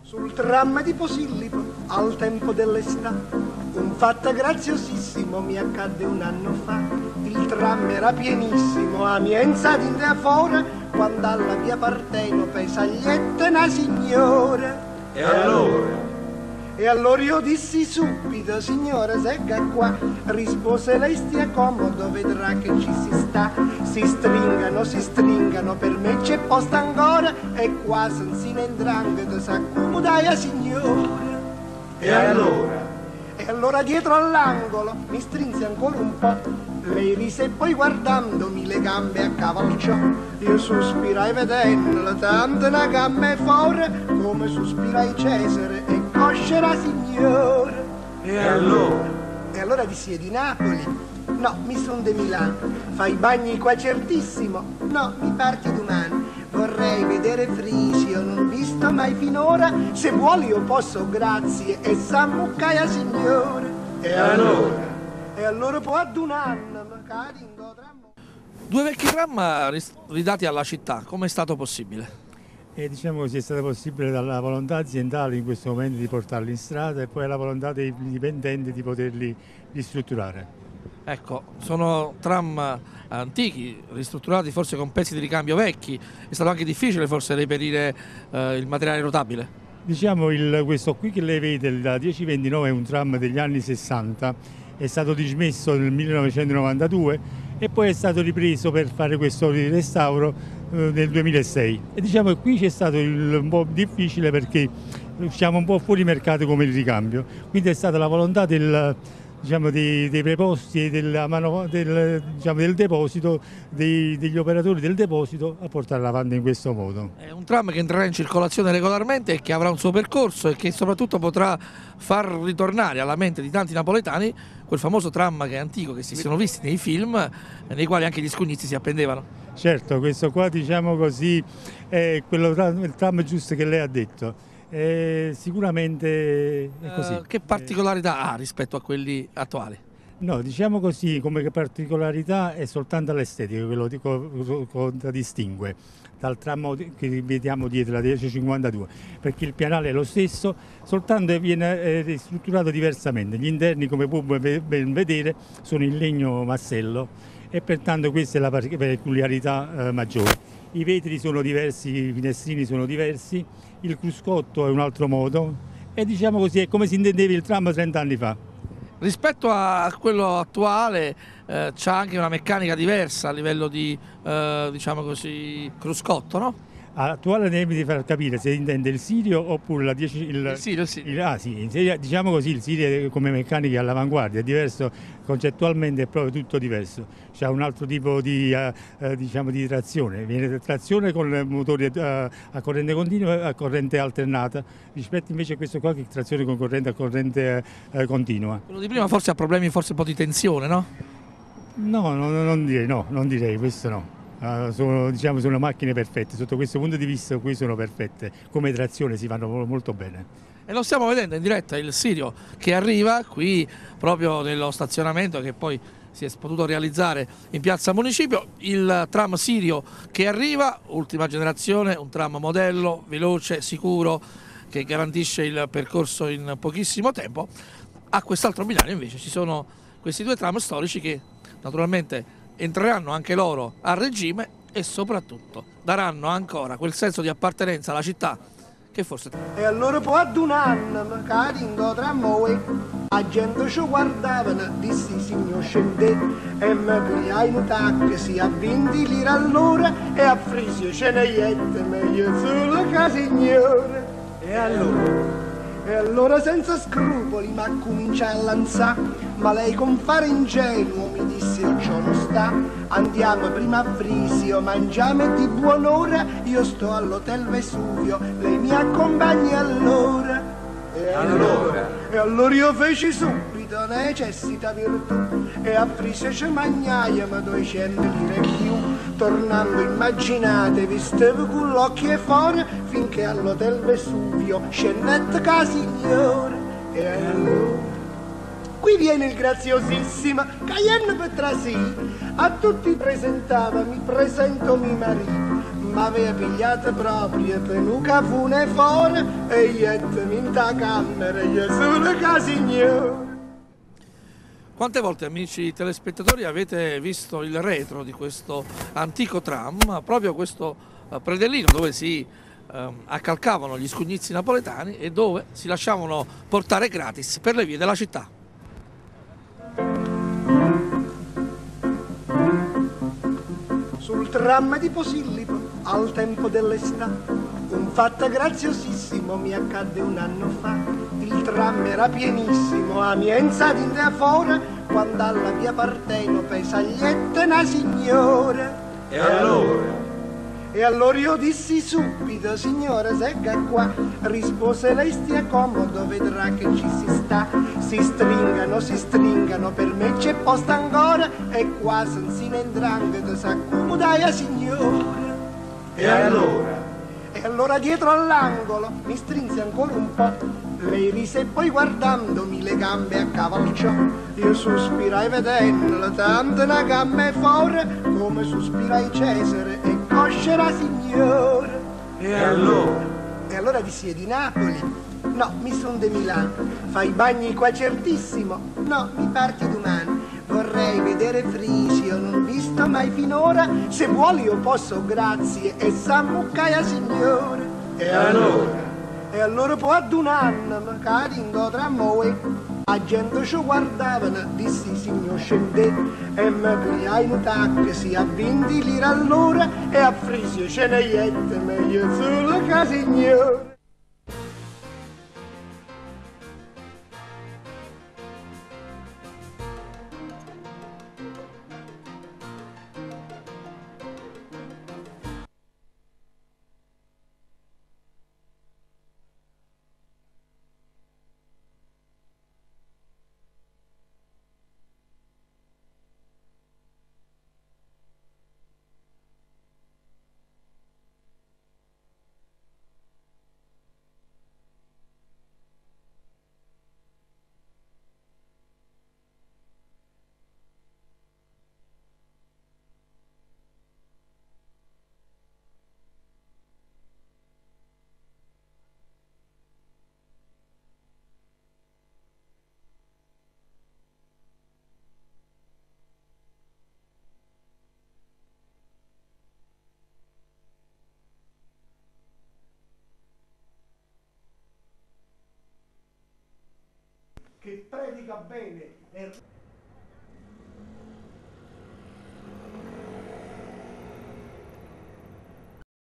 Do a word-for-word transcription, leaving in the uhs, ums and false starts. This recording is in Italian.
Sul tram di Posillipo, al tempo dell'estate, un fatto graziosissimo mi accadde un anno fa. Il tram era pienissimo, a Mienza di fuori, quando alla via parteno pesaglietta una signora. E allora? E allora io dissi subito, signora, segga qua. Rispose lei, stia comodo, vedrà che ci si sta. Si stringano, si stringano, per me c'è posto ancora. E qua senza indrangheta s'accomodai, signora. E allora? E allora dietro all'angolo mi strinse ancora un po'. Lei rise e poi guardandomi le gambe accavalciò. Io sospirai vedendolo, tanto una gamba fuori, come sospirai Cesare e coscera signora. E allora? E allora dissi di Napoli. No, mi son di Milano. Fai bagni qua certissimo. No, mi parti domani. Vorrei vedere Frisio, non visto mai finora. Se vuoi io posso, grazie, e s'ammuccaia signora. E allora? E allora può ad un anno, magari in godremo. Due vecchi tram ridati alla città, come è stato possibile? E diciamo che è stato possibile dalla volontà aziendale in questo momento di portarli in strada e poi la volontà dei dipendenti di poterli ristrutturare. Ecco, sono tram antichi, ristrutturati forse con pezzi di ricambio vecchi, è stato anche difficile forse reperire eh, il materiale rotabile? Diciamo il, questo qui che lei vede, la dieci ventinove, è un tram degli anni sessanta, è stato dismesso nel millenovecentonovantadue e poi è stato ripreso per fare questo restauro eh, nel duemilasei. E diciamo che qui c'è stato il, un po' difficile perché siamo un po' fuori mercato come il ricambio, quindi è stata la volontà del... Diciamo, dei, dei preposti e della mano, del, diciamo, del deposito, dei, degli operatori del deposito a portarla avanti in questo modo. È un tram che entrerà in circolazione regolarmente e che avrà un suo percorso e che soprattutto potrà far ritornare alla mente di tanti napoletani quel famoso tram che è antico, che si sono visti nei film, nei quali anche gli scugnizi si appendevano. Certo, questo qua, diciamo così, è quello, il tram giusto che lei ha detto. Eh, sicuramente è così. Uh, che particolarità ha rispetto a quelli attuali? No, diciamo così, come particolarità è soltanto l'estetica che lo contraddistingue dal tram che vediamo dietro, la dieci cinquantadue, perché il pianale è lo stesso, soltanto viene ristrutturato diversamente. Gli interni, come può ben vedere, sono in legno massello e pertanto questa è la peculiarità eh, maggiore. I vetri sono diversi, i finestrini sono diversi, il cruscotto è un altro modo e diciamo così è come si intendeva il tram trenta anni fa. Rispetto a quello attuale eh, c'è anche una meccanica diversa a livello di eh, diciamo così, cruscotto, no? Attuale devi far capire se intende il Sirio oppure la dieci... Il, il Sirio, sì. Il, ah sì, diciamo così, il Sirio come meccanica all'avanguardia, è diverso, concettualmente è proprio tutto diverso. C'è un altro tipo di, uh, diciamo, di trazione, viene trazione con motori uh, a corrente continua e a corrente alternata, rispetto invece a questo qua che è trazione con corrente a corrente uh, continua. Quello di prima forse ha problemi, forse un po' di tensione, no? No, no, no non direi, no, non direi, questo no. Uh, sono, diciamo, sono macchine perfette, sotto questo punto di vista qui sono perfette, come trazione si fanno molto bene. E lo stiamo vedendo in diretta il Sirio che arriva qui proprio nello stazionamento che poi si è potuto realizzare in piazza Municipio, il tram Sirio che arriva, ultima generazione, un tram modello, veloce, sicuro, che garantisce il percorso in pochissimo tempo. A quest'altro binario invece ci sono questi due tram storici che naturalmente entreranno anche loro a regime e soprattutto daranno ancora quel senso di appartenenza alla città che forse... E allora poi ad un anno, magari in godremo e la gente ci guardavano, dissi signor scendete e mi pigliai un taxi a venti lire all'ora e a Frisio ce ne jette meglio solo che signore. E allora? E allora senza scrupoli ma cominciai a lanciare, ma lei con fare ingenuo mi disse ciò non sta, andiamo prima a Frisio, mangiamo di buon'ora, io sto all'hotel Vesuvio, lei mi accompagni allora. E allora? E allora io feci subito necessità virtù e a Frisio ci magnaia duecento lire più, tornando immaginatevi stevo con l'occhio fuori finché all'hotel Vesuvio scendette ca signore. E allora qui viene il graziosissimo Cayenne Petrasì, a tutti presentava, mi presento mio marito, ma aveva pigliato proprio per un cafone fuori e iettemi in ta camera, io sono ca signore. Quante volte, amici telespettatori, avete visto il retro di questo antico tram, proprio questo eh, predellino dove si eh, accalcavano gli scugnizi napoletani e dove si lasciavano portare gratis per le vie della città? Sul tram di Posillipo, al tempo dell'estate, un fatto graziosissimo mi accadde un anno fa. Il tram era pienissimo, a Mienza di fuori, quando alla via Partenope sagliette una signora. E allora? E allora io dissi subito, signora, segga qua. Rispose lei, stia comodo, vedrà che ci si sta. Si stringano, si stringano, per me c'è posto ancora. E qua se ne indrangheta s'accomodai, signora. E allora? E allora dietro all'angolo mi strinse ancora un po'. Lei rise e poi guardandomi le gambe accavalciò. Io sospirai vedendolo, tanto una gamma fuori, come sospirai Cesare e coscera signora. E allora? E allora dissi: è di Napoli? No, mi son di Milano. Fai bagni qua certissimo? No, mi parti domani. Vorrei vedere Frisio, non visto mai finora. Se vuoi io posso, grazie, e s'ammuccaia signore. E allora? E allora poi ad un anno, cari incontra noi, la gente ci guardavano, dissi signor scendete, e mi pigliai un taxi a venti lire all'ora, e a Frisio ce ne iette, meglio solo che signore. Che predica bene.